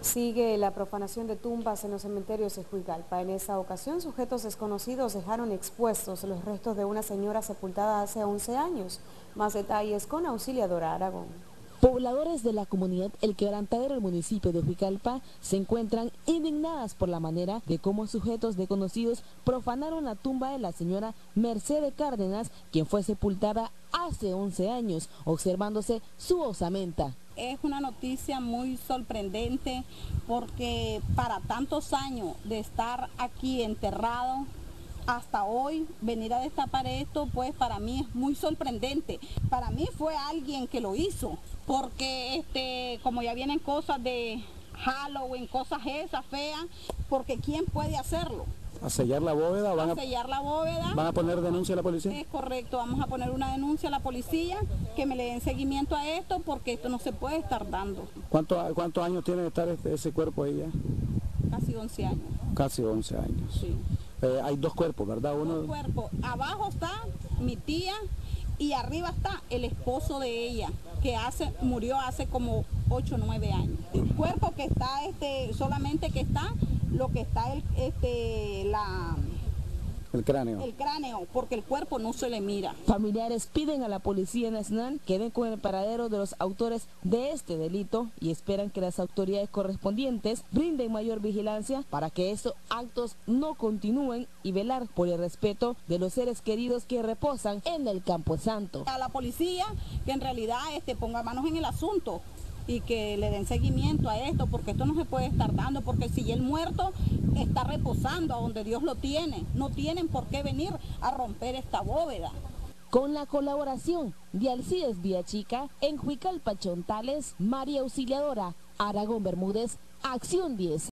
Sigue la profanación de tumbas en los cementerios de Juicalpa. En esa ocasión, sujetos desconocidos dejaron expuestos los restos de una señora sepultada hace 11 años. Más detalles con Auxiliadora Aragón. Pobladores de la comunidad El Quebrantadero del municipio de Juicalpa se encuentran indignadas por la manera de cómo sujetos desconocidos profanaron la tumba de la señora Mercedes Cárdenas, quien fue sepultada hace 11 años, observándose su osamenta. Es una noticia muy sorprendente porque para tantos años de estar aquí enterrado, hasta hoy venir a destapar esto, pues para mí es muy sorprendente. Para mí fue alguien que lo hizo, porque como ya vienen cosas de Halloween, cosas esas feas, porque ¿quién puede hacerlo? ¿A sellar la bóveda? ¿Van a sellar la bóveda? ¿Van a poner denuncia a la policía? Es correcto, vamos a poner una denuncia a la policía, que me le den seguimiento a esto, porque esto no se puede estar dando. ¿Cuántos años tiene de estar ese cuerpo ahí ya? Casi 11 años. Casi 11 años. Sí. Hay dos cuerpos, ¿verdad? Dos cuerpos. Abajo está mi tía y arriba está el esposo de ella, que murió hace como 8 o 9 años. El cuerpo que está, solamente que está, lo que está el cráneo. El cráneo, porque el cuerpo no se le mira. Familiares piden a la Policía Nacional que den con el paradero de los autores de este delito y esperan que las autoridades correspondientes brinden mayor vigilancia para que estos actos no continúen y velar por el respeto de los seres queridos que reposan en el Campo Santo. A la policía que en realidad ponga manos en el asunto y que le den seguimiento a esto, porque esto no se puede estar dando, porque si el muerto está reposando a donde Dios lo tiene, no tienen por qué venir a romper esta bóveda. Con la colaboración de Alcides Villachica, en Juicalpa Chontales, María Auxiliadora Aragón Bermúdez, Acción 10.